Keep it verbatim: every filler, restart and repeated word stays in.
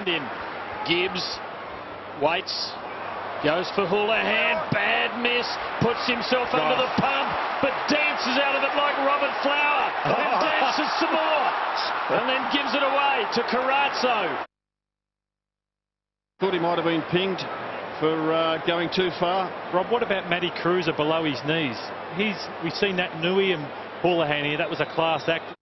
In Gibbs waits, goes for Houlihan, bad miss, puts himself oh. under the pump, but dances out of it like Robert Flower, and dances some more, and then gives it away to Carazzo. Thought he might have been pinged for uh, going too far. Rob, what about Matty Cruiser below his knees? He's we've seen that Nui and Houlihan here. That was a class act.